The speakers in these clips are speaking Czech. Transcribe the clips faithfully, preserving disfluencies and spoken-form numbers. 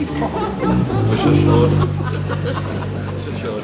Přešel. Přešel.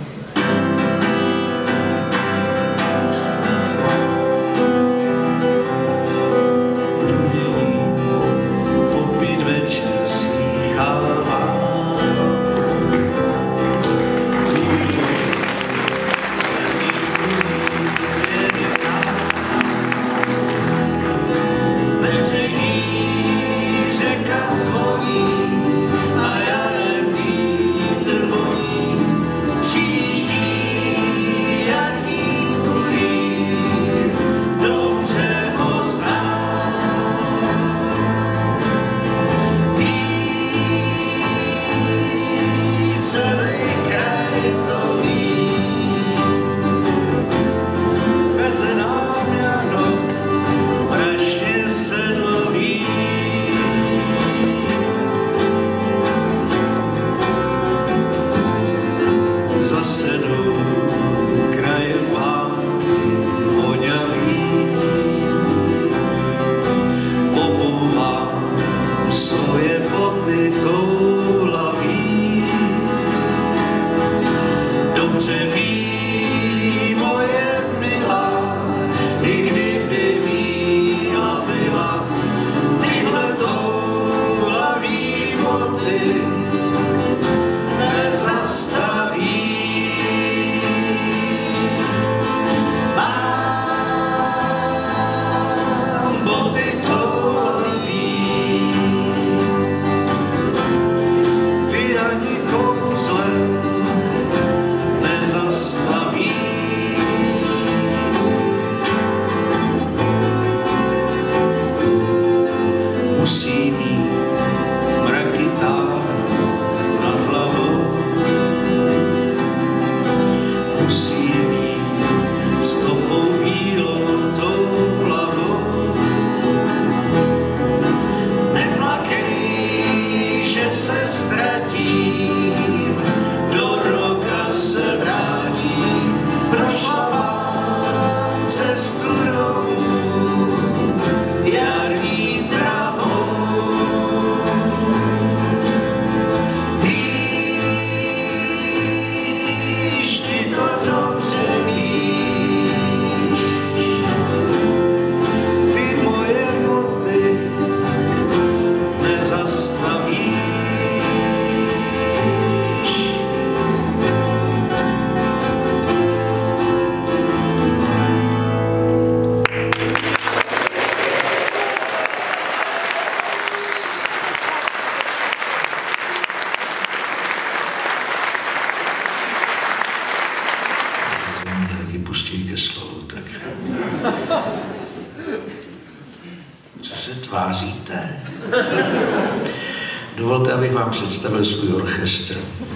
Dovolte, abych vám představil svůj orchestr.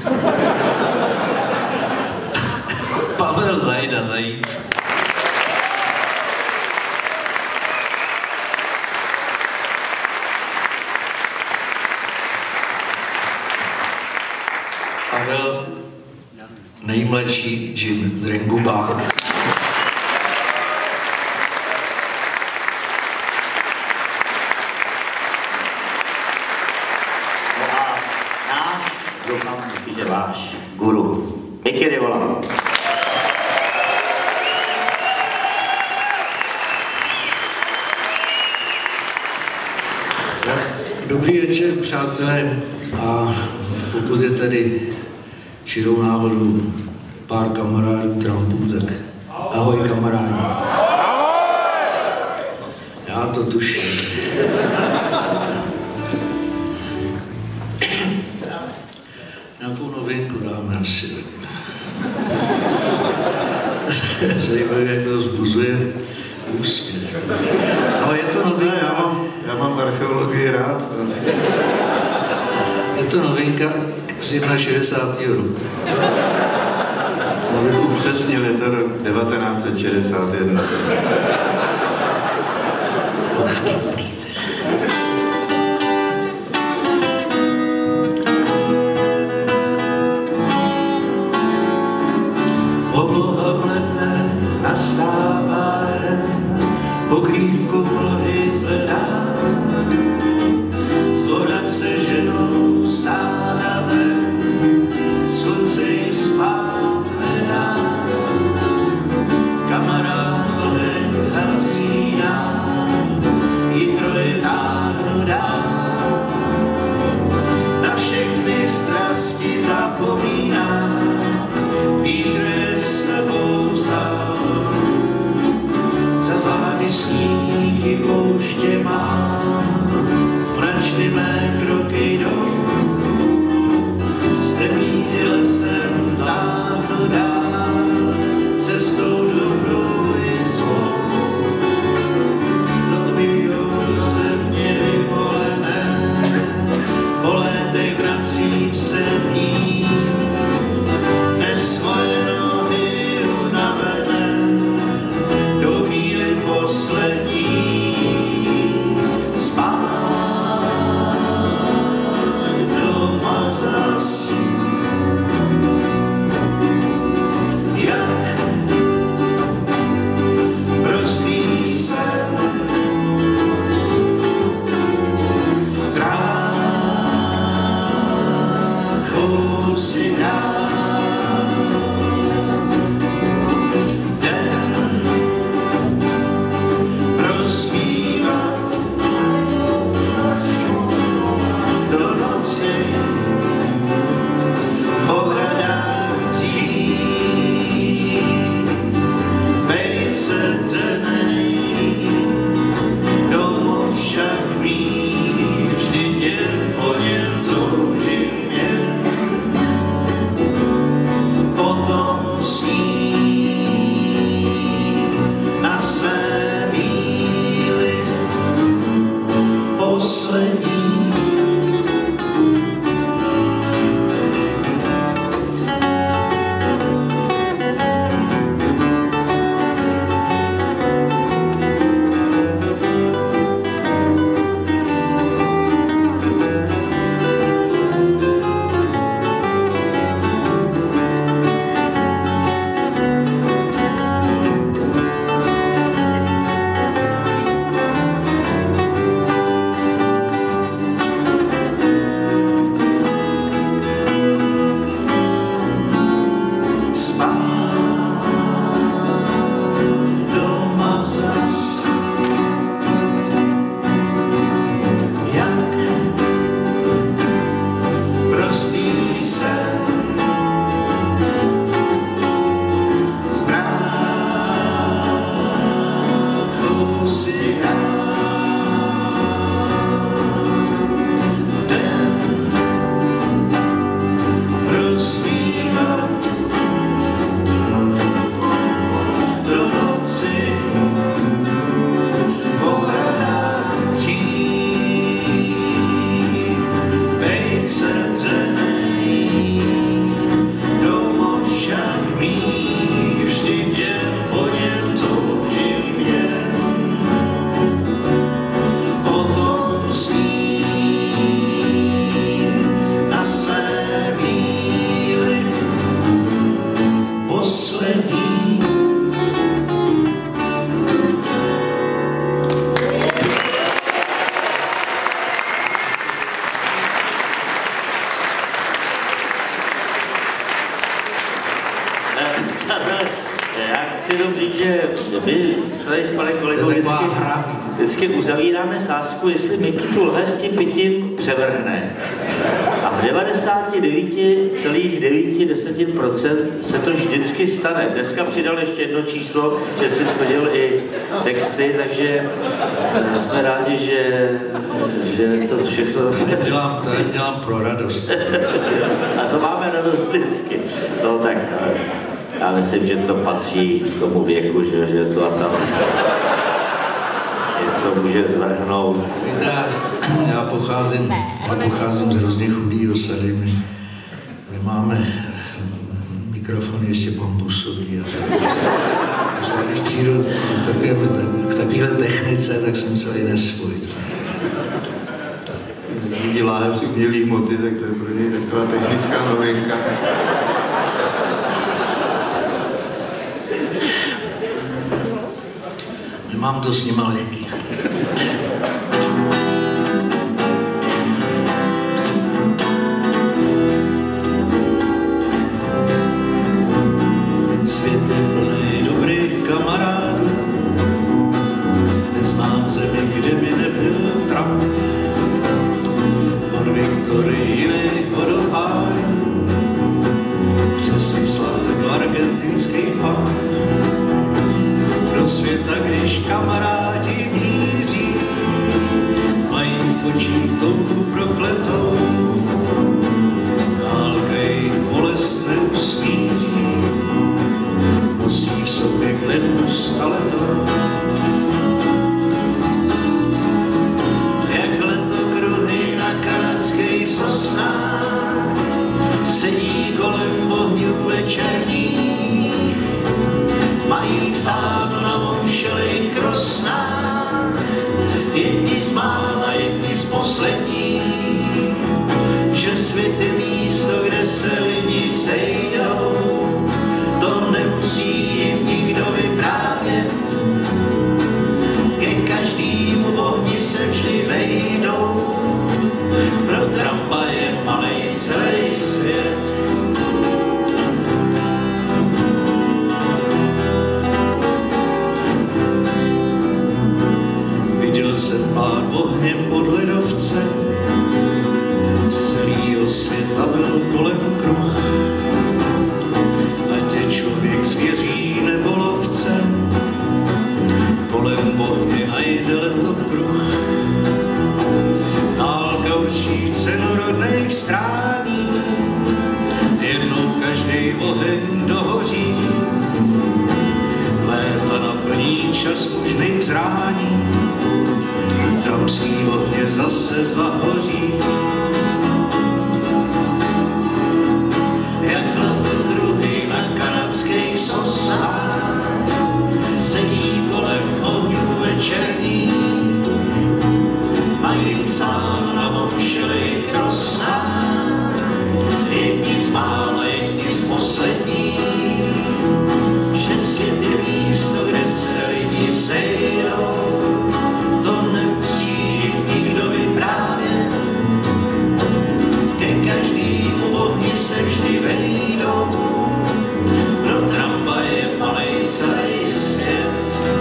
Pavel Zajda Zajíc. Pavel nejmladší Jim Drengubák. Váš guru. Mikky Rivola. Dobrý večer, přátelé. A pokud je tady čirou náhodou pár kamarádů Trumpů, tak ahoj kamarádi. Já to tuším. Nějakou novinku dáme asi. Zajímavé, jak to vzbuzuje úsměv. No, je to novinka. Já mám, já mám archeologii rád. Je to novinka z šedesátého prvního roku. Abych upřesnil, je to rok devatenáct set šedesát jedna. Obloha bledne, nastává den, pokrývku plohy zvedá, zvorat se ženou stává. Vždycky uzavíráme sázku, jestli Miky tu lhev s tím pitím převrhne. A v devadesát devět celá devět desetin procent se to vždycky stane. Dneska přidal ještě jedno číslo, že si schodil i texty, takže jsme rádi, že, že to všechno zase... Dělám, to dělám pro radost. A to máme radost vždycky. No tak, já myslím, že to patří k tomu věku, že, že to a tam... co může zvrhnout. Víte, já pocházím, já pocházím z hrozně chudý osady. My, my máme mikrofony ještě bambusový. Takže když přijdu k takovéhle technice, tak jsem celý nesvůj. Když vidí láhev si umělý hmoty, tak to je pro něj taková technická novinka. Mám to s nima lehký. Svět je plný dobrých kamarádů, neznám zemi, kde by nebyl Trump. Od Viktorijiny vodopádů, přes Island argentinský pár. Do světa, když kamarádi míří, mají v očích touhu prokletou, dálka jejich bolest neusmíří, nosí v sobě kledbu staletou. Jak letokruhy na kanadských sosnách, sedí kolem ohňů večerních, mají psáno na moušelých krosnách, jedni z mála, jedni z posledních, že svět je místo, kde se lidi sejdou, to nemusí jim nikdo vyprávět, srání, tramský ohně zase zahoří. Jak druhy na kanadských sosách sedí kolem ohňů večerní, mají psán na momšelých rosách, jedni z mála, jedni z posledních, že svět je místo, kde se lidi sejdou, to nemusí nikdo vyprávět, ke každému ohni se vždy vejdou, pro tramvaje malej celý svět.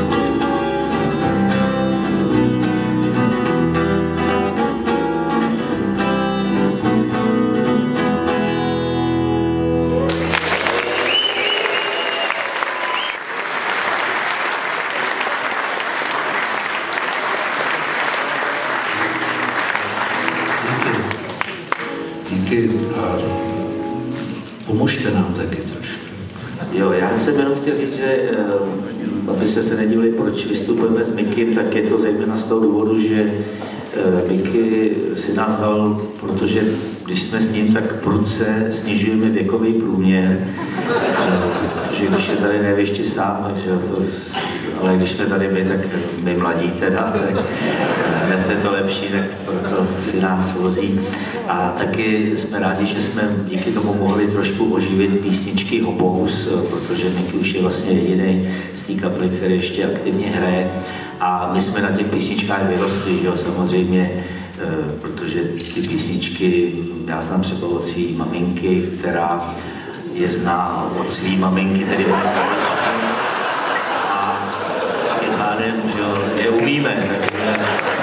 Díky a pomožte nám taky trošku. Jo, já jsem jenom chtěl říct, že abyste se nedívali, proč vystupujeme s Mikim, tak je to zejména z toho důvodu, že Miky si nás vzal, protože když jsme s ním, tak prudce snižujeme věkový průměr, protože když je tady nevěšti sám, takže to, ale když jsme tady my, tak my mladí teda, tak hned je to lepší, tak proto si nás vozí. A taky jsme rádi, že jsme díky tomu mohli trošku oživit písničky Hobous, protože Miky už je vlastně jediný z té kapely, který ještě aktivně hraje. A my jsme na těch písničkách vyrostli, že jo, samozřejmě, protože ty písničky, já znám třeba od svý maminky, která je zná od svý maminky, tedy moje babičky. A tím pádem, že jo, je umíme, takže...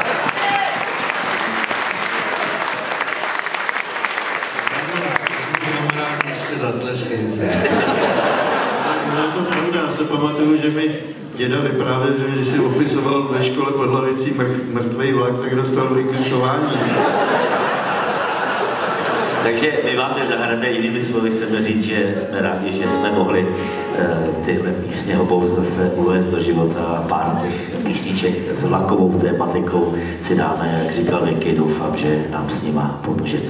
Ještě zatleskejte. No to pravda, já se pamatuju, že mi děda vyprávěl, že když si opisoval ve škole pod lavicí mrtvej vlak, tak dostal vykreslování. Takže my vám teď zahrajeme, jinými slovy chceme říct, že jsme rádi, že jsme mohli uh, tyhle písně Hobous zase uvést do života a pár těch písniček s vlakovou tématikou si dáme, jak říkal Miky, doufám, že nám s nima pomůžete.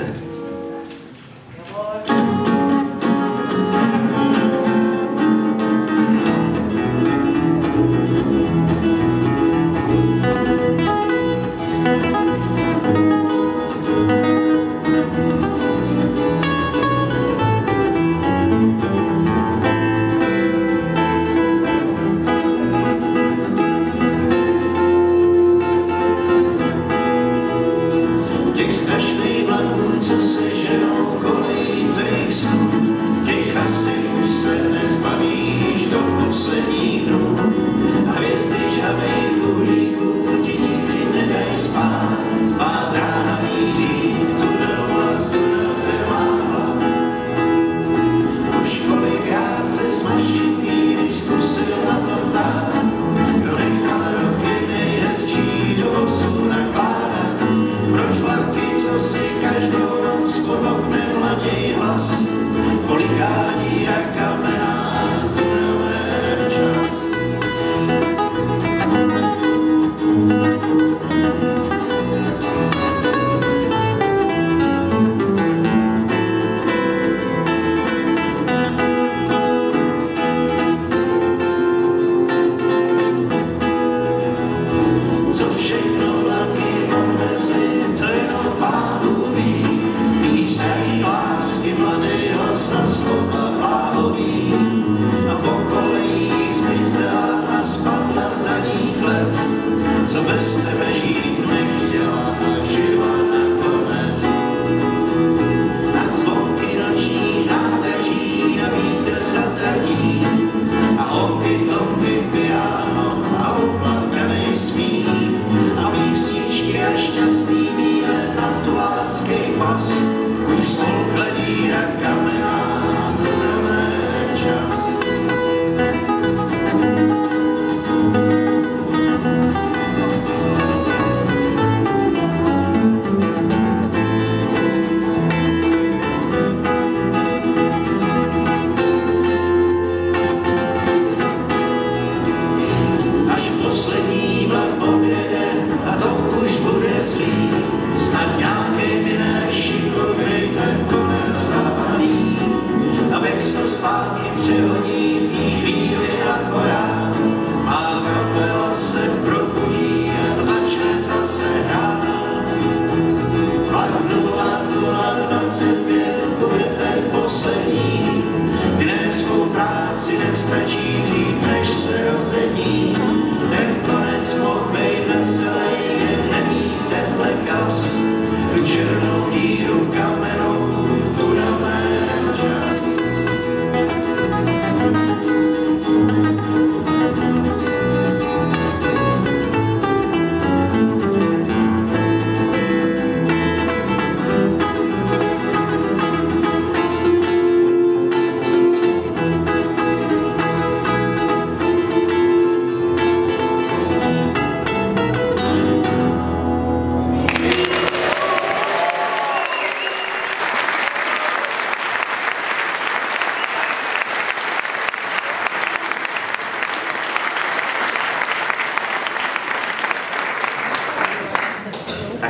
Těch strašných vlaků, co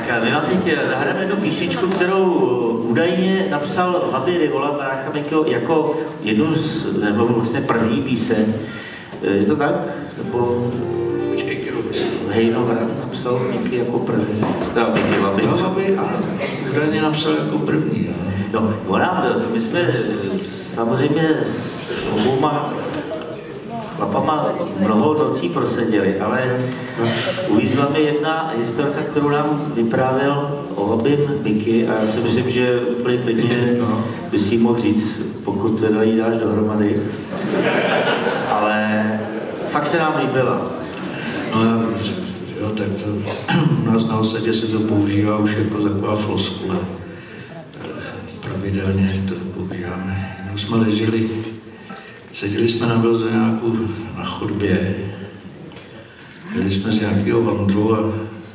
my vám teď zahrajeme jednu písničku, kterou údajně napsal Vaby Rivola brácha Mikyho jako jednu z, nebo vlastně první píseň. Je to tak? Nebo... Hejnova napsal Miky jako první. No, Miky Vaby. Vaby a údajně napsal jako první. No, ona, my jsme samozřejmě s obouma chlapama mnoho nocí proseděli, ale uvízla mi jedna historka, kterou nám vyprávěl o Vabym Miky a já si myslím, že úplně klidně by si ji mohl říct, pokud teda ji dáš dohromady. Ale fakt se nám líbila. No já, jo, tak to, u nás na Osadě se to používá už jako taková floskula. Pravidelně to používáme. Jenom jsme leželi, seděli jsme na Velzoňáku na chodbě, jeli jsme z nějakého vandru a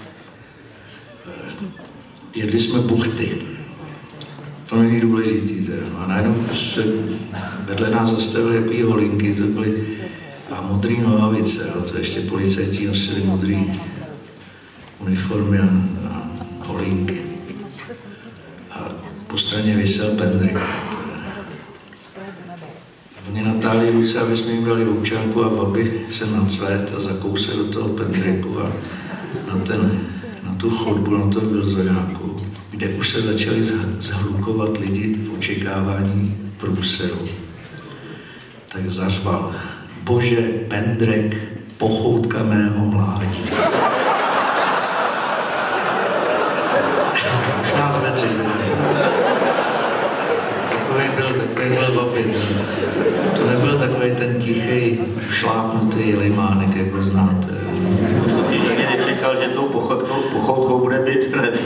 jedli jsme buchty. To není důležitý teda. A najednou se vedle nás zastavili jaký holinky, to byly a modrý nohavice, ale to ještě policajti nosili modrý uniformy a, a holinky. A po straně visel pendrik. Oni natáhli ruce, aby jsme jim dali občanku a Vaby se nacvét a zakousli do toho pendriku a na, ten, na tu chodbu, na toho Velzoňáku, kde už se začali zhlukovat lidi v očekávání průseru. Tak zařval: Bože, pendrek, pochoutka mého mládí. Už nás vedli. Takový byl, takový byl Vaby. To nebyl takový ten tichý, šlápnutý limánek, jak ho znáte. Když mě nečekal, že tou pochoutkou, pochoutkou bude být hned.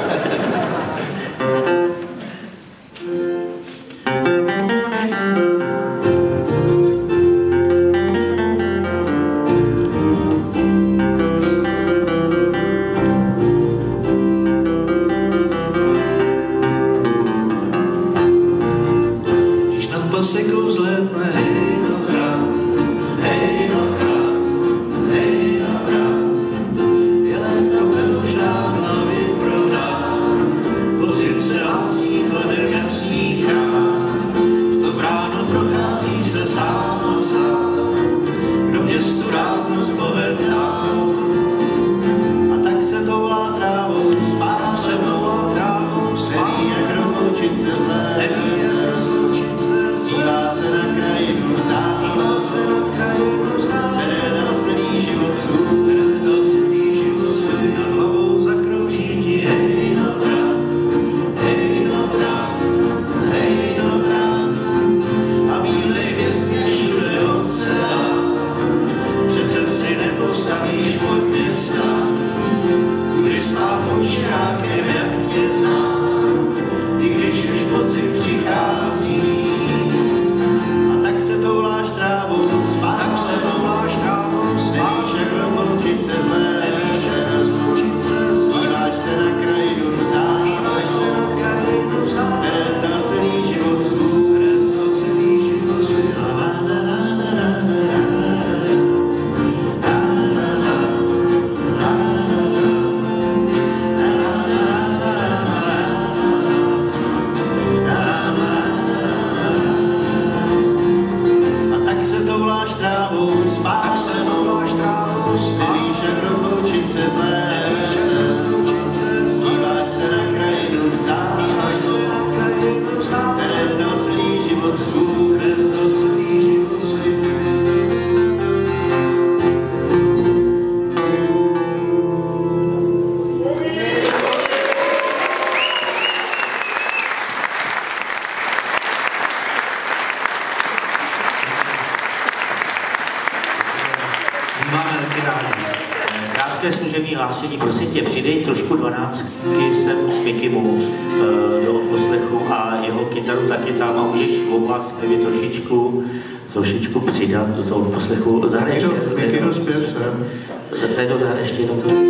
Krátké služební hlášení, prosím tě, přidej trošku dvanáctky sem Mikymu e, do odposlechu a jeho kytaru taky tam a můžeš obvázkavě trošičku, trošičku přidat do toho odposlechu. Zahraj ještě. Mikyho zpěv sem. Tady to zahraj ještě do toho.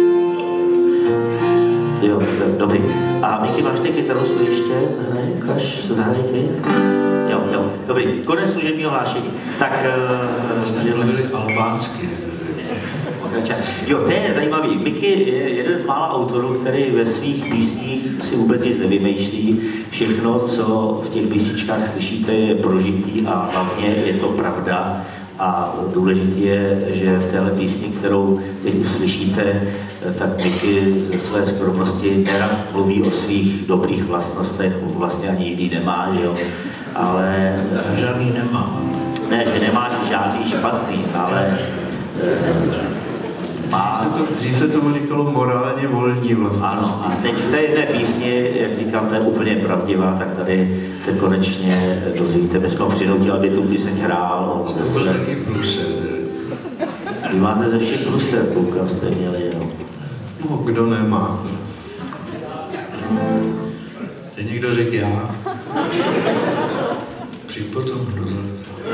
Jo, dobrý. A Miky, máš ty kytaru svůj ještě? Ukaž, zahraj ty. Jo, jo, dobrý. Konec služebního hlášení. Tak... Vlastně mluvili albánsky. pokračovat. Jo, to je zajímavý. Mickey je jeden z mála autorů, který ve svých písních si vůbec nic nevymýšlí. Všechno, co v těch písničkách slyšíte, je prožitý a hlavně je to pravda. A důležité je, že v téhle písni, kterou teď uslyšíte, tak Mickey ze své skromnosti nerad mluví o svých dobrých vlastnostech, vlastně ani jiný nemá, že jo, ale... Žádný nemá. Ne, že nemá žádný špatný, ale má... Dřív se tomu říkalo morálně volní vlastně. Ano, a teď v té jedné písni, jak říkám, to je úplně pravdivá, tak tady se konečně dozvíte. My jsme ho přinutili, aby tu píseň hrál. To byl taky průser. Vy máte ze všech průser, koukám, jste měli, jo. No, kdo nemá? Teď někdo řekl já. Přijď potom dozor.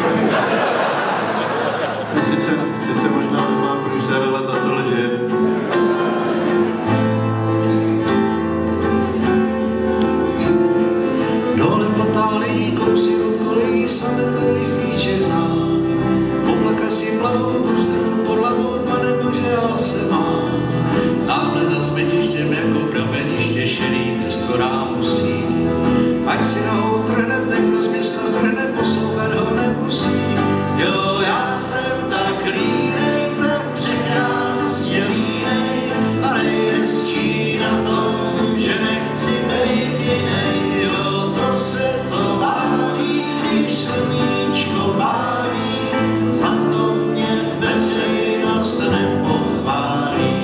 Sice, sice možná nemá průser, ale za to lže. Dole potáhlý kousy od kolejí sameteli fíče zná. Oblaka si plavou postrou pod hlavou, pane Bože, já se mám. Náhle za smetištěm jako prameniště šedý město rámusí. Ať si nohou trhne, ten z města strhne, posouvat ho nemusí. Jo, já jsem tak línej, tak překrásně línej, a nejhezčí na tom, že nechci bejt jinej. Jo, to se to válí, když sluníčko válí, za to mě veřejnost nepochválí.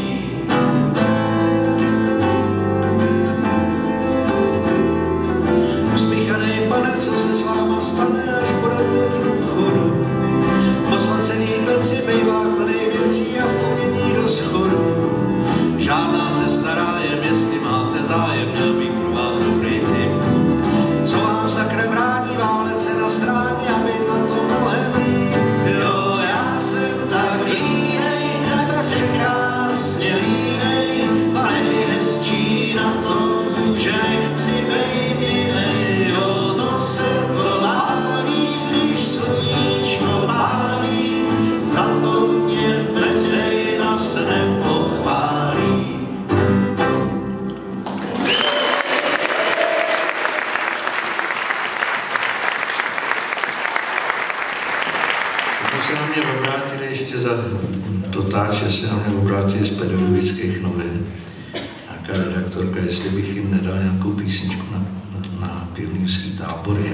Uspíchanej pane, co se s váma stane, až budete v důchodu. Pozlacený peci bejvá kladej věcí a fonění do schodu. Žádná ze stará jem, jestli máte zájem, měl bych pro vás dobrý tip. Co vám sakra brání, válec se na stráně a být na to mnohem líp. Jo, já jsem tak línej, tak překrásně línej, a nejhezčí na tom, že nechci bejt jinej. Jo, to se to válí, když sluníčko pálí, za to mě veřejnost nepochválí. Pokud se na mě obrátili ještě za dotáče, se na mě obrátili z pedagogických novin. Nějaká redaktorka, jestli bych jim nedal nějakou písničku na, na, na pionýrský tábory.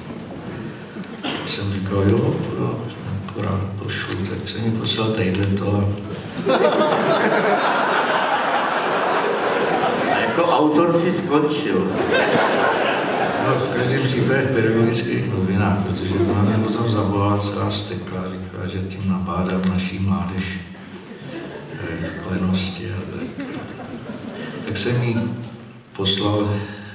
Jsem říkal, jo, jo, akorát pošlu, tak jsem mi poslal tadyto. A jako autor si skončil. No, v každém případě v pedagogických novinách, protože ona mě potom zavolala celá stekla, říkala, že tím nabádám naší mládež k lenosti. Tak, tak jsem jí poslal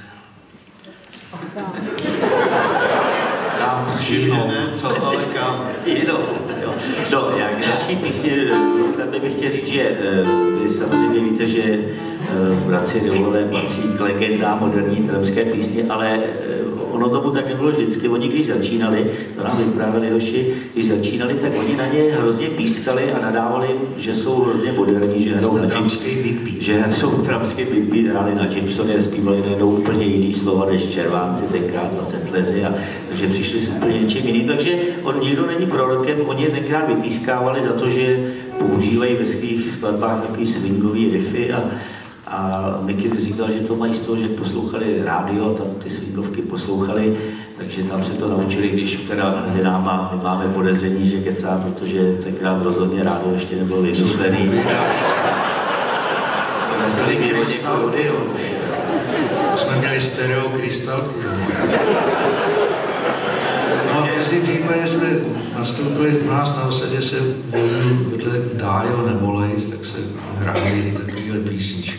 Kam jinou. Ne, co, ale kam? Jinou, jo. No, jak další písně dostaneme, bych chtěl říct, že vy samozřejmě víte, že Bratři Devole patří k legendám moderní tramské písně, ale ono tomu tak nebylo vždycky. Oni když začínali, to nám vyprávěli hoši, když začínali, tak oni na ně hrozně pískali a nadávali, že jsou hrozně moderní, že hrajou na Gibsoně, že jsou tramské bipy, hráli na Gibsoně, zpívali najednou úplně jiný slova než Červánci tenkrát na Setleři, a takže přišli s úplně něčím jiným. Takže on nikdo není prorokem, oni je tenkrát vypískávali za to, že používají ve svých skladbách takový swingový riffy a A Mickey říkal, že to mají z toho, že poslouchali rádio, tam ty swingovky poslouchali, takže tam se to naučili, když teda mezi náma my máme podezření, že kecá, protože tenkrát rozhodně rádio ještě nebylo vymyšlený. Jsme měli stereo krystalku. No a v každém případě jsme nastoupili u nás na osadě se vedle Dájo Nevolejc, tak se hráli takovýhle písničky.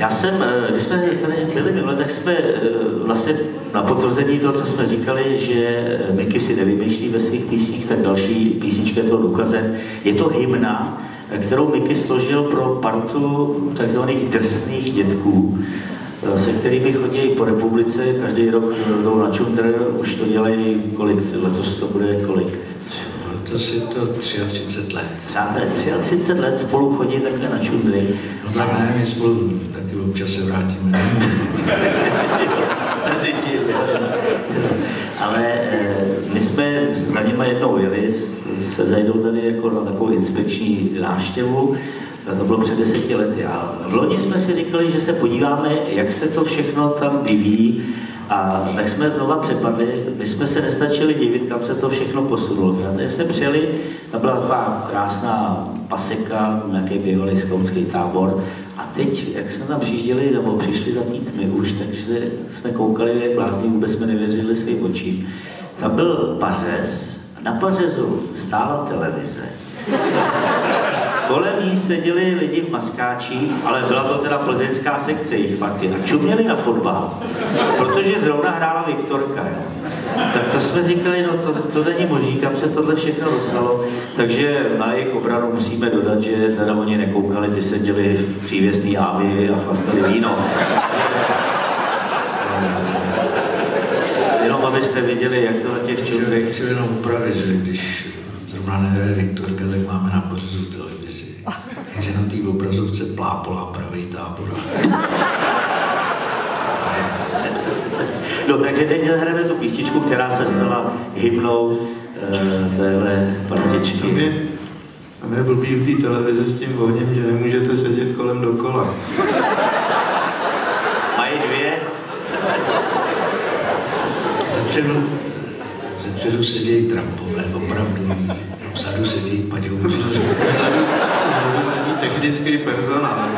Já jsem, když jsme tady byli minule, tak jsme vlastně na potvrzení toho, co jsme říkali, že Mickey si nevymýšlí ve svých písních, tak další písnička je toho důkazem. Je to hymna, kterou Mickey složil pro partu takzvaných drsných dětků, se kterými chodí po republice, každý rok jdou na čundr, už to dělají kolik, letos to bude kolik? Letos je to třicet tři let. Přátelé, třicet tři let spolu chodí takhle na čundry. No tak ne, my spolu taky občas se vrátíme. Mezi tím, ale my jsme za nima jednou jeli, se zajdou tady jako na takovou inspekční návštěvu. To bylo před deseti lety a v loni jsme si říkali, že se podíváme, jak se to všechno tam vyvíjí a tak jsme znova přepadli, my jsme se nestačili divit, kam se to všechno posunulo. Když jsme přijeli, tam byla taková krásná paseka, nějaký bývalý skautský tábor a teď, jak jsme tam přijížděli nebo přišli za té tmy už, takže jsme koukali, jak blázni, vůbec jsme nevěřili svým očím. Tam byl pařez a na pařezu stála televize. Kolem ní seděli lidi v maskáčích, ale byla to teda plzeňská sekce jejich partie. A čuměli na fotbal, protože zrovna hrála Viktorka. Jo. Tak to jsme říkali, no to, to není možný, kam se tohle všechno dostalo. Takže na jejich obranu musíme dodat, že teda oni nekoukali, ty seděli v přívěsný Ávy a chlastali víno. Jenom abyste viděli, jak to na těch čundrech... Chci jenom upravit, že když zrovna nehraje Viktorka, tak máme na pořadu televizi. Takže na té obrazovce plápolá pravý tábor. No takže teď hrajeme tu písničku, která se stala hymnou e, téhle partičky. Tam je blbý v té televize s tím ohněm, že nemůžete sedět kolem dokola. Mají dvě? Zepředu, zepředu sedějí trampové, opravdu. Vzadu sedí paďouři. Vzadu sedí technický personál.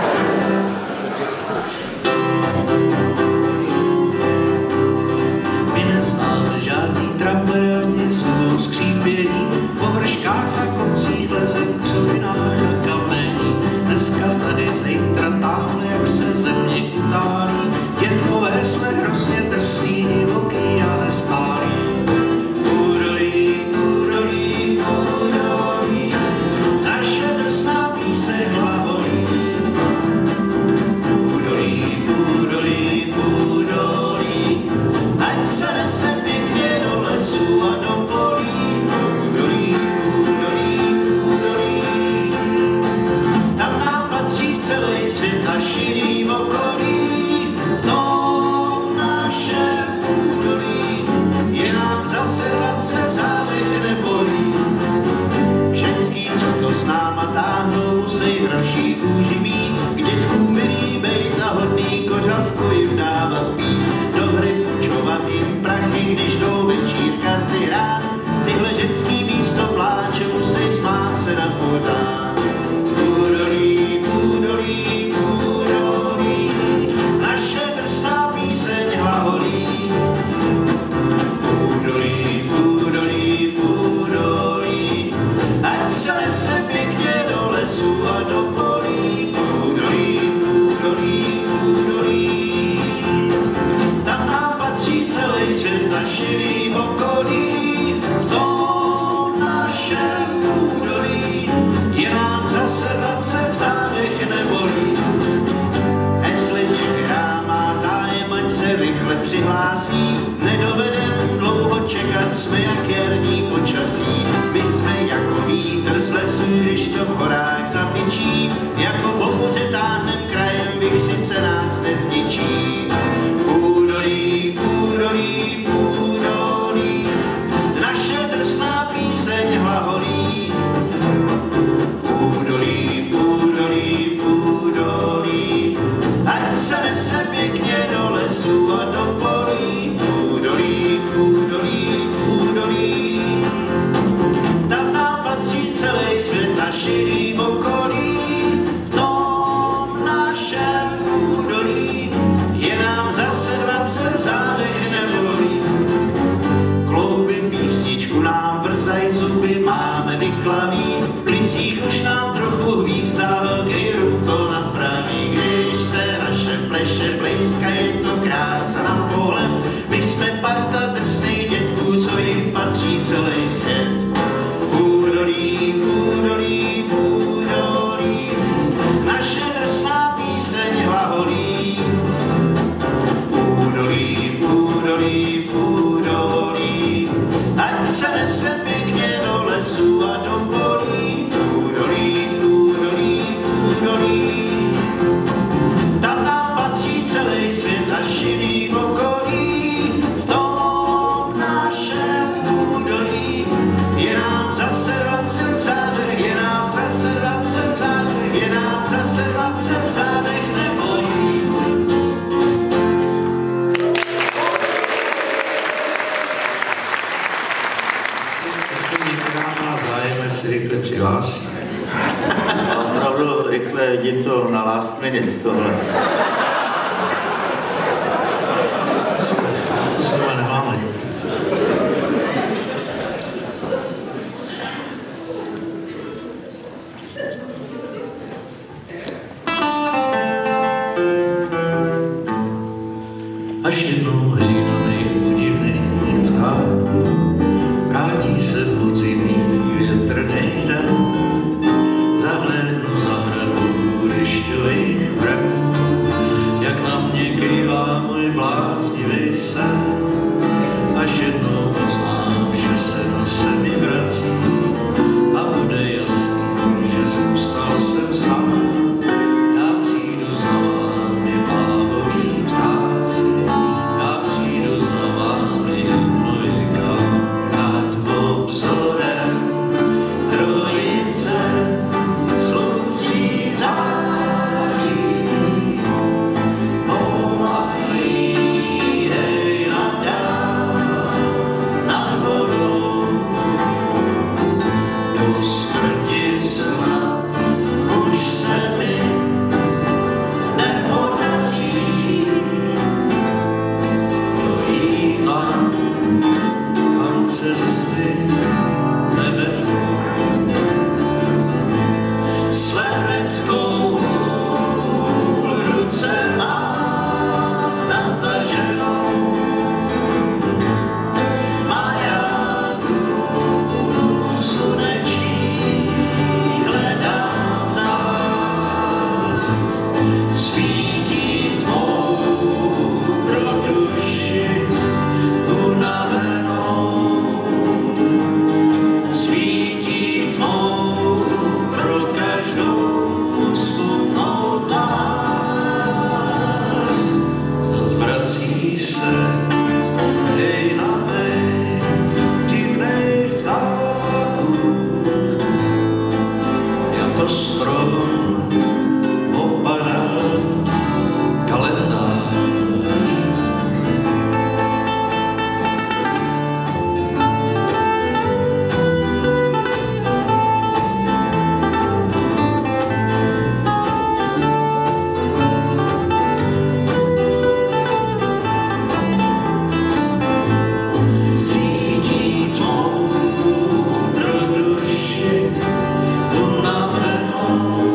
My neznáme žádný tramvaj ani zvuk skřípění, po vrškách a kopcích lezem křovinách a kamení. Dneska tady, zítra tamhle, jak se země utálí, dětkové jsme hrozně drsný, divoký a nestálý. Furolí, furolí, furolí, naše drsná píseň hlavolí. si rychle přihlásí. Opravdu rychle vidím to na last minute tohle. To se ale nemáme. Až jednou hejna nejudivný ptáku vrátí se v podzimní větrnej den. Zahlédnu zahradu dešťových mraků, jak na mě krývá můj bláznivý sen. Až jednou poznám, že se na sebe vrací a bude jasný, že zůstal jsem sám. Já přijdu za vámi, báboví ptáci, já přijdu za vámi, jednojka, nad obzorem trojice sluncí září. Volají, hej, nad dál, nad vodou, do smrti snad už se mi nepodaří dojít tam, kam cesty nevedou. Slepeckou hůl ruce mám nataženou, majáků slunečí hledám vzdál. Svítí tmou pro duši unavenou, svítí tmou pro každou smutnou tvář. Zas vrací se, hej, na mej divnej ptáku, jako strom opadá kalendář. Svítí tmou pro duši unavenou,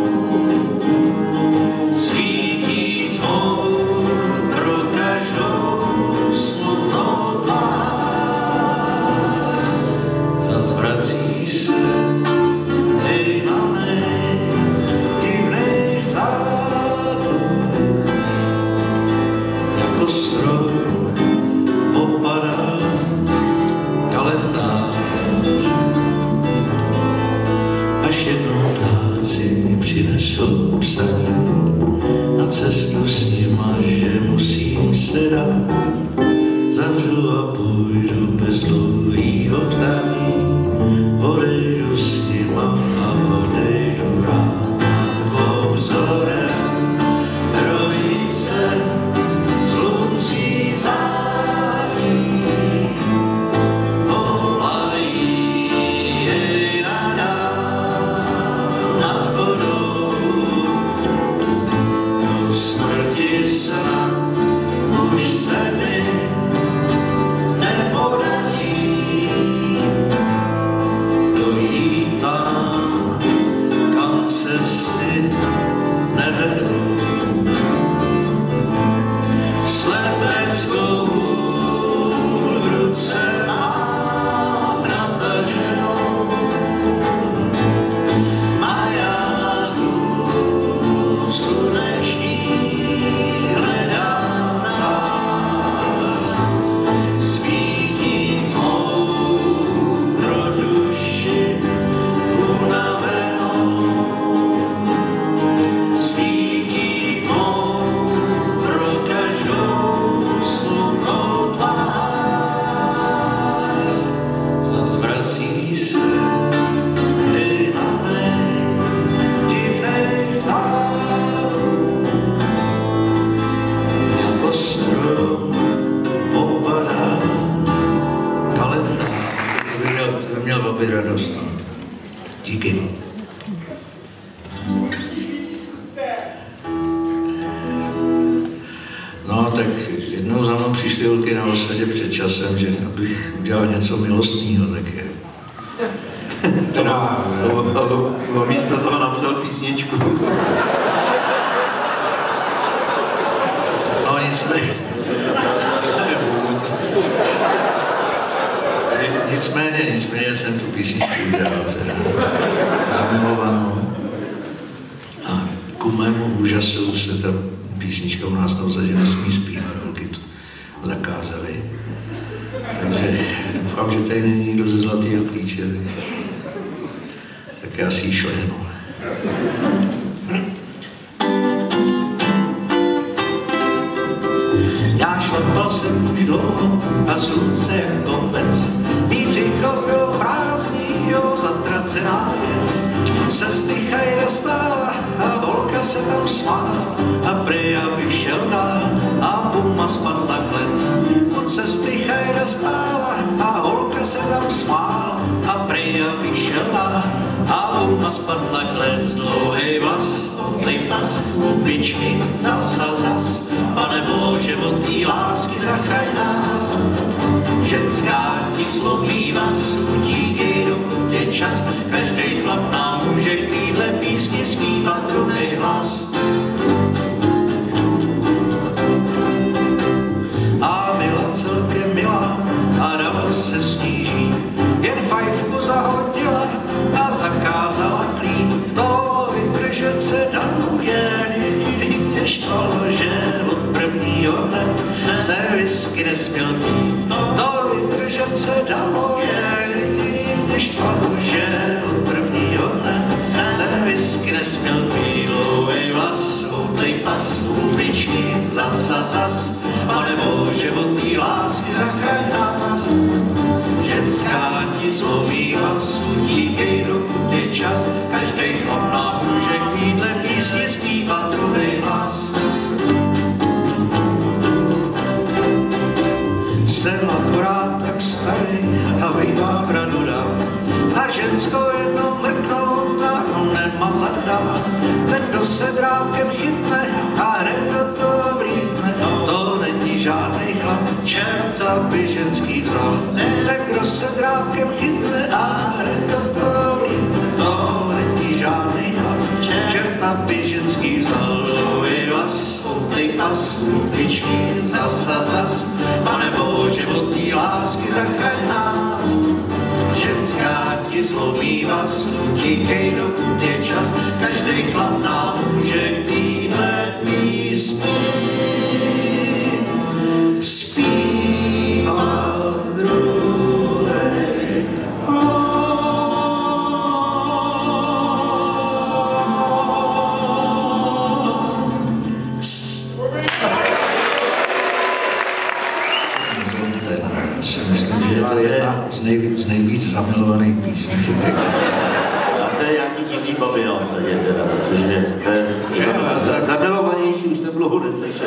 svítí tmou pro každou smutnou tvář. Zas vrací se, hej, na mej divnej ptáku, jako strom opadá kalendář. Až jednou ptáci mi přinesou psaní na cestu s nima, že musím se dát. Zavřu a půjdu bez dlouhýho ptání, odejdu s nima a odejdu rád. Nad obzorem trojice sluncí září. Volají, hej, nad dál, nad vodou, do smrti snad už se mi nepodaří dojít tam, kam cesty nevedou. Slepeckou hůl v ruce mám nataženou, majáků sluneční hledám vzdál. Svítí tmou pro duši unavenou, svítí tmou pro každou smutnou tvář. Zas vrací se, hej, na mej divnej ptáku, jako strom opadá kalendář. To by měl, to by měl Bobby radost. No. Díky. No, tak jednou za mnou přišli holky na osadě před časem, že abych udělal něco milostného, tak je. To má, o místo toho napsal písničku. No, nicméně. Nicméně, nicméně jsem tu písničku udělal, teda zamilovanou. A ku mému úžasu se ta písnička u nás na osadě nesmí zpívat, holky to zakázali. Takže doufám, že tady není nikdo ze Zlatého klíče. Tak já si ji šlehnu. Já šlapal jsem už dlouho a slunce jako pec. Mý břicho bylo prázdný, jo, zatracená věc. Cesty chajda stála a holka se tam smála a prej abych šel dál a bum a spadla klec. Cesty chajda stála a holka se tam smála a prej abych šel dál a bum a spadla klec. Dlouhej vlas, otlej pas, kupičky, zas a zas. Pane Bože, od tý lásky zachraň nás. Ženská ti zlomí vás, utíkej, dokud je čas. Každej chlap nám může k týhle písni zpívat druhej hlas. A byla celkem milá a dalo se sníží. Jen fajfku zahodila a zakázala klít. To vydržet se dalo jen jediný mě štvalo, že od prvního dne se whisky nesměl pít. To vydržet se dalo jen jediný mě štvalo, že od prvního dne se whisky nesměl pít. Dlouhej vlas, outlej pas, kuličky, zas a zas. Pane Bože, od tý lásky zachraň nás. Ženská ti zlomí vás, utíkej, dokud je čas. Každej chlap nám může k týhle písni zpívat druhej hlas. Jsem akorát tak starý a bývá bradu dám. A žensko jednou mrknout a nemazat dám. Ten, kdo se drávkem chytne a hned do toho vlítne, to není žádnej chlap, čert aby ženský vzal. Ten, kdo se drávkem chytne a hned do toho vlítne, to není žádnej chlap, čert aby ženský vzal. Dlouhej vlas, outlej pas, kuličky, zas a zas. Pane Bože, od tý lásky zachraň nás. Ženská ti zlomí vás, utíkej, dokud je čas. Každej chlap nám může k týhle písni zpívat druhej hlas. Myslím, že je to jedna z, nej, z nejvíc zamilovaných písní. A to je nějaký divný babi na osadě teda, protože to je za, zamilovanější už jsem dlouho neslyšel.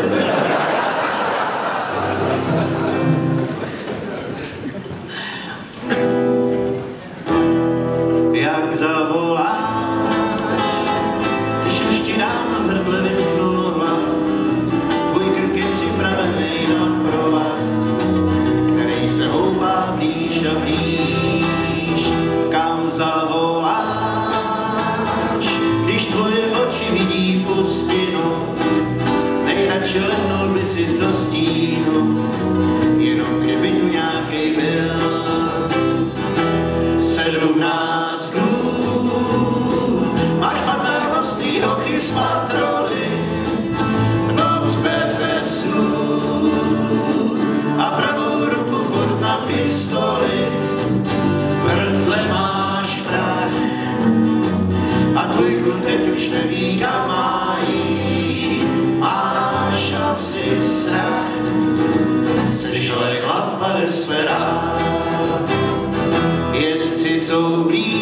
Jak zavoláš, když ještě dám hrdle vyschnul hlas, tvůj krk je připravený na provaz, který se houpá blíž a blíž. Kam zavoláš, když tvoje oči vidí pustinu, nejradši lehnout by si do stínu, jenom kdyby tu nějakej byl. Sedmnáct dnů, máš padlé ostrý hochy z patroly, noc bez snů a pravou ruku furt na pistoli. V hrdle máš prach a tvůj kluk teď už neví, kam má jít. Máš asi strach, slyšel jak chlapa desperát. Jezdci jsou blíž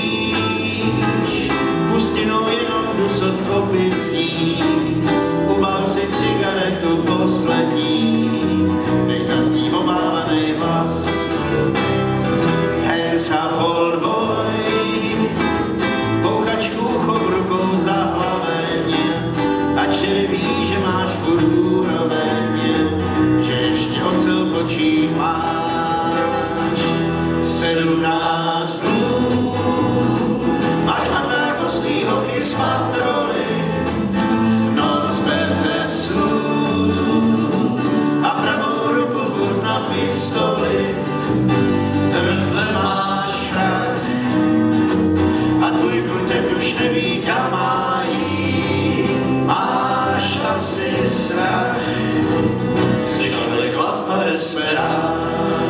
prázdnů. Máš mandák hostý hochy z patroly, noc beze snů a pravou ruku furt na pistoli. Rtle máš frak a tvůj kutek už neví, kam má jít. Máš asi strach, jsi ale chlap a desperát.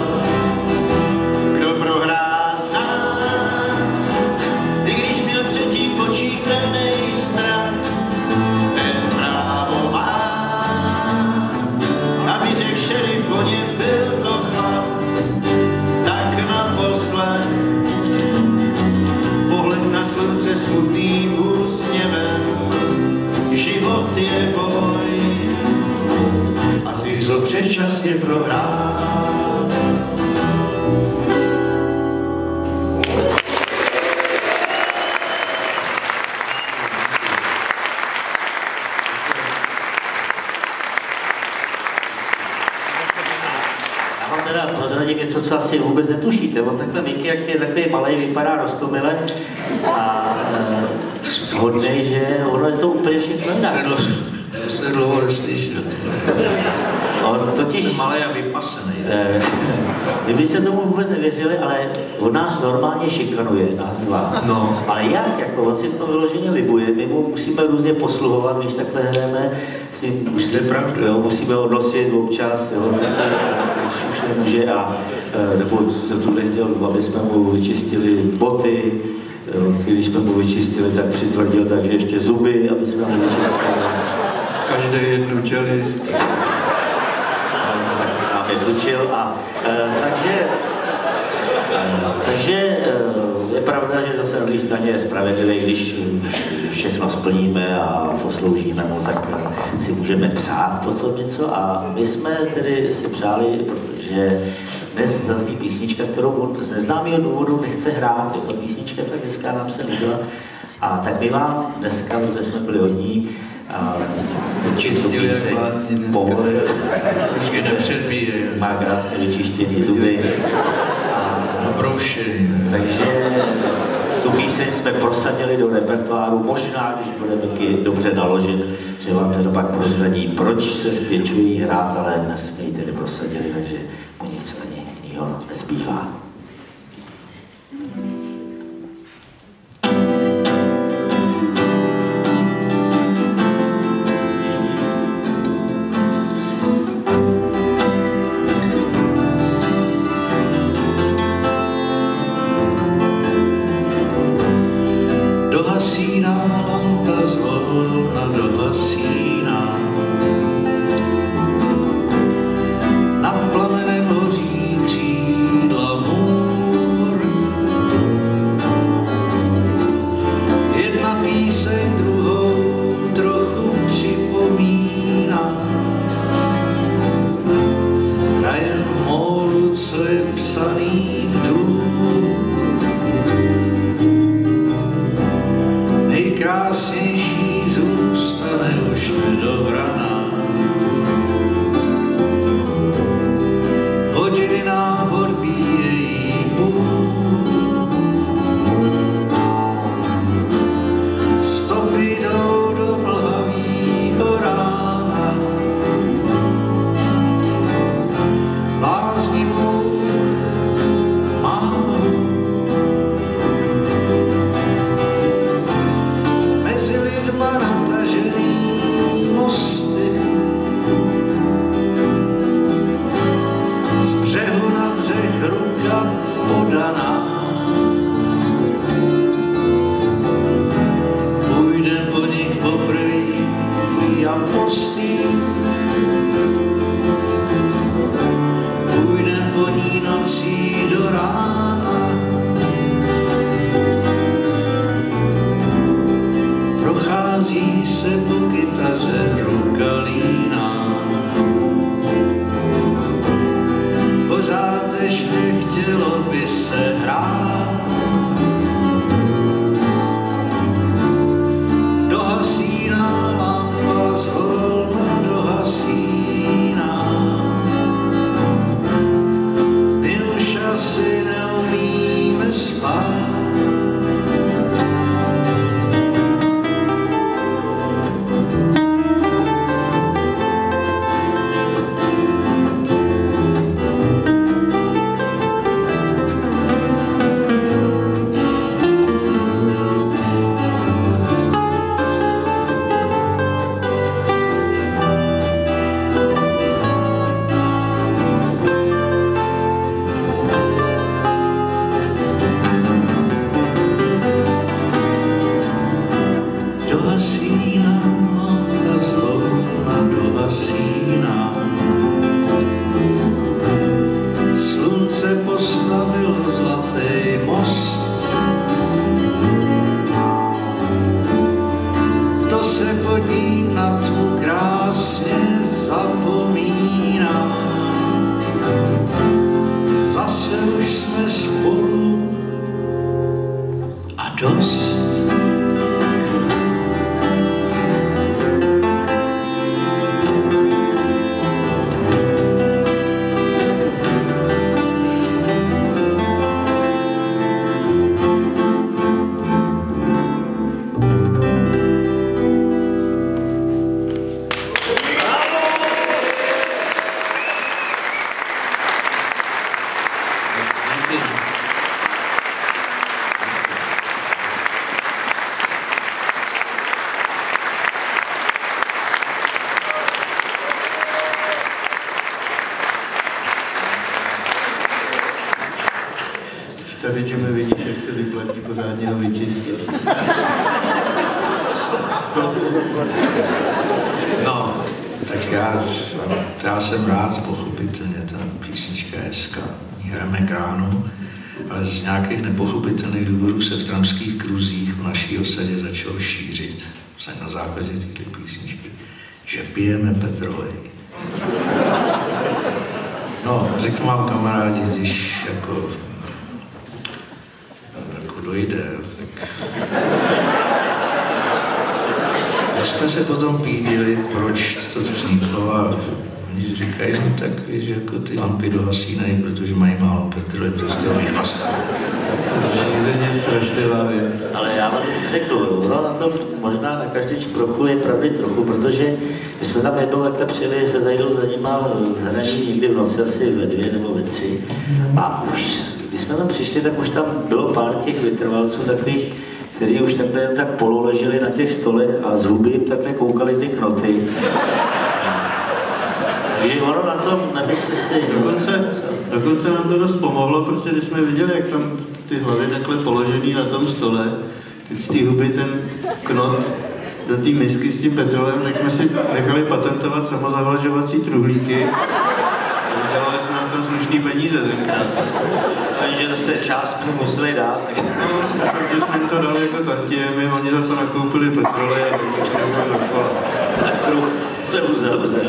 Kdo prohrá zná, i když měl předtím v očích temnej strach, ten právo má, aby řekl šerif, o něm byl to chlap. Tak naposled pohled na slunce smutným úsměvem. Život je boj a ty jsi ho předčasně prohrál. Prozradím něco, co asi vůbec netušíte. On takhle Miky, jak je takový malej, vypadá roztomile a e, hodnej, že ono je to úplně všechno jinak. To se dlouho neslyšel. On totiž... malý a vypasený. E, kdyby se tomu vůbec nevěřili, ale on nás normálně šikanuje, nás dva. No. Ale jak? Jako on si to vyloženě libuje, my mu musíme různě posluhovat, když takhle hrajeme, si musíme, pravda. Jo, musíme ho nosit občas, jo, když už nemůže, a, nebo jsem tuhle chtěl, aby jsme mu vyčistili boty, jo, když jsme mu vyčistili, tak přitvrdil, takže ještě zuby, aby jsme mu vyčistili. Každý jednu čelist. Nám je tučil a e, takže, e, takže e, je pravda, že zase na druhé straně je spravedlivý, když všechno splníme a posloužíme mu, tak si můžeme přát potom něco. A my jsme tedy si přáli, protože dnes zazní písnička, kterou on z neznámého důvodu nechce hrát. Je to písnička, tak dneska nám se líbila. A tak my vám dneska, protože jsme byli hodní, Čistili jak vládní dneska. Počkej, nepředbíje. Má krásně vyčištěný zuby. Nabroušený. Takže tu píseň jsme prosadili do repertoáru. Možná, když bude Miky dobře naložit, že vám to pak prozradí, proč se spěčují hrát, ale dnes jsme ji tedy prosadili, takže mu nic ani jiného nezbývá. Dohasíná lampa zvolna dohasíná, nad plamenem hoří křídla můr. Jedna píseň druhou trochu připomíná, hraje v módu, co je psaný v dům. Nejkrásnější dost. To se pod ním na tmu krásně zapomíná. Zase už jsme spolu a dost. Tady, že mi vidíš, jak se vyplatí pořádně ho vyčistit. No, tak já, já jsem rád, pochopitelně, ta písnička je hezká, hrajeme k ránu, ale z nějakých nepochopitelných důvodů se v tramských kruzích v naší osadě začalo šířit, se na základě této písničky, že pijeme petrolej. No, řeknu vám kamarádi, když jako dojde, tak... My jsme se potom pídili, proč to vzniklo a oni říkají, no tak víš, jako ty lampy dohasínají, protože mají málo petrole, prostě ho vychlastá. Řízeně strašlivá věc. Ale já vám něco řeknu, no na tom možná na každý trochu je pravdy trochu, protože my jsme tam jednou takhle přijeli, se zajdou za nima zhraní někdy v noci asi ve dvě nebo ve tři a už když jsme tam přišli, tak už tam bylo pár těch vytrvalců takových, kteří už takhle tak pololeželi na těch stolech a z huby jim takhle koukali ty knoty. Takže ono na tom, nemyslí si... Dokonce, dokonce nám to dost pomohlo, protože když jsme viděli, jak tam ty hlavy takhle položený na tom stole, z té huby ten knot do té misky s tím petrolem, tak jsme si nechali patentovat samozavlažovací truhlíky. Vydělali jsme na tom slušný peníze tenkrát. Takže se část jsme museli dát. No, takže jsme jim to dali jako tantiemy, oni za to nakoupili petrole a tak to bylo dokola. Tak kruh se uzavřel.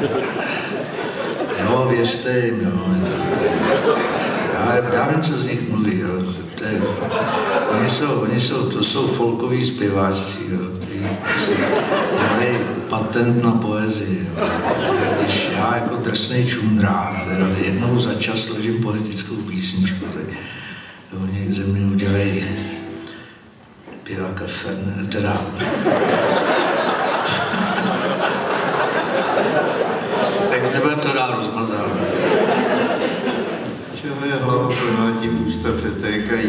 Jo, věřte jim, jo. Já, já vím, co z nich mluví, jo. To je, oni, jsou, oni jsou, to jsou folkoví zpěváci, jo, kteří mají patent na poezii, jo. Když já jako drsnej čundrák, jednou za čas složím politickou písničku, tak oni ze mě udělají pěváka Fern, teda tak nebudem to dál rozmazávat. Čeho je hlava plná, tím ústa přetékají.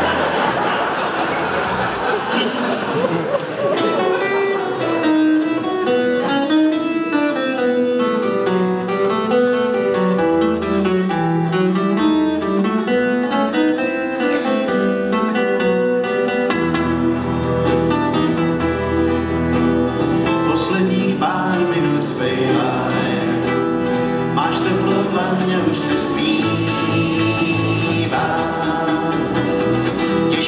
Posledních pár minut zbývá, máš teplo v hlavně, už se zpívá.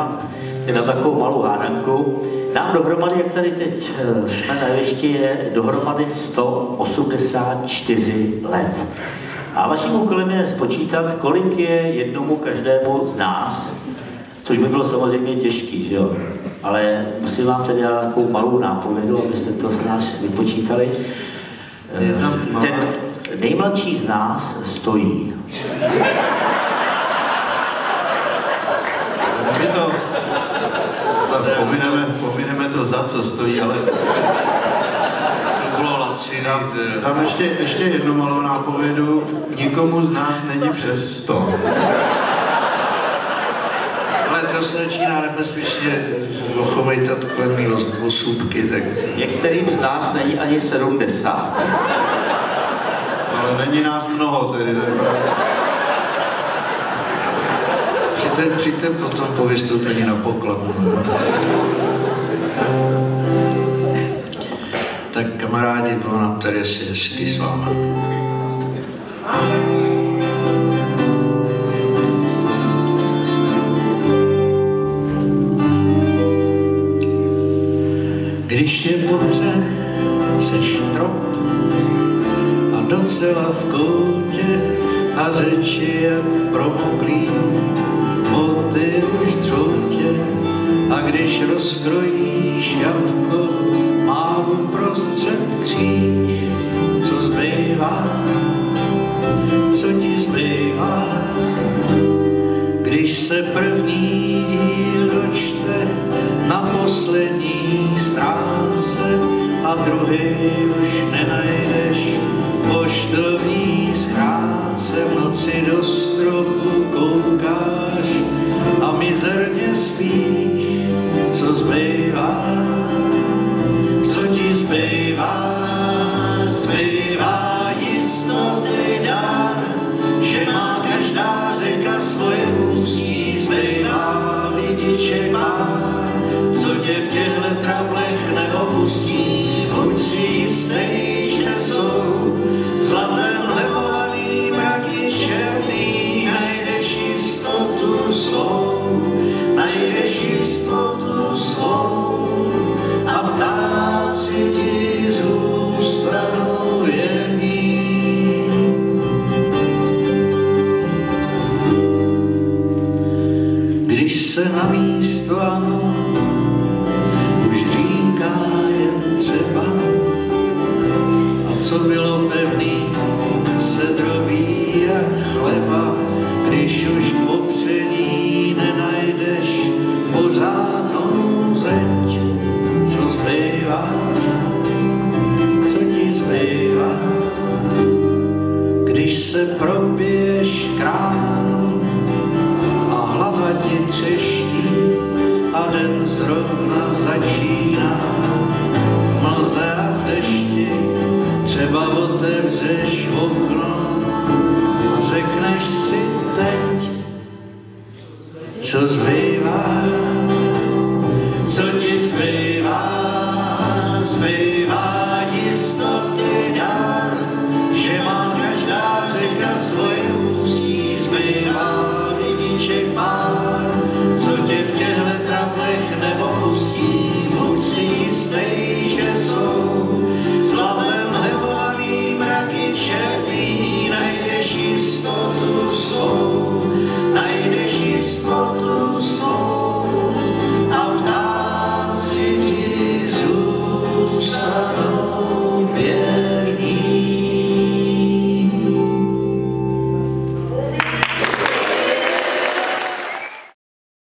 téma, na takovou malou hádanku. Nám dohromady, jak tady teď jsme na jevišti, je dohromady sto osmdesát čtyři let. A vaším úkolem je spočítat, kolik je jednomu každému z nás, což by bylo samozřejmě těžký, že jo? Ale musím vám tedy dát takovou malou nápovědu, abyste to s nás vypočítali. Ten nejmladší z nás stojí. My to, pomineme, pomineme to, za co stojí, ale To bylo laciný. tam ještě, ještě jednu malou nápovědu. Nikomu z nás není přes sto. Ale to se začíná nebezpečně ochovejtat kolem mý osůbky, tak... Některým z nás není ani sedmdesát. Ale není nás mnoho tedy. Přijďte, přijďte potom po vystoupení na pokladu. Tak kamarádi, bylo nám tady asi hezky s váma. Když je pobře, seš trop a docela v koutě a řeči jak promoklý moty už třoutě. A když rozkrojíš jabko, má uprostřed kříž, co zbývá, co ti zbývá, když se první díl dočte na poslední stránce a druhý už nenajdeš poštovní schránce. V noci do stropu koukáš a mizerně spíš, co zbývá, co ti zbývá, zbývá jistoty dar, že má každá řeka svoje ústí, zbývá lidiče pár, co tě v těchto trablech neopustí, buď si jistý, že jsou zlatem lepovaný mraky černý, najdeš jistotu svou, najdeš jistotu svou a ptáci ti zůstanou věrní. Když se na místo ano už říká jen třeba a co bylo pevný se drobí jak chleba, když už k popření nenajdeš pořádnou zeď, co zbývá, co ti zbývá, když se probiješ krám a hlava ti třeští a den zrovna začíná v mlze a v dešti, třeba otevřeš okno a řekneš si teď, co zbývá.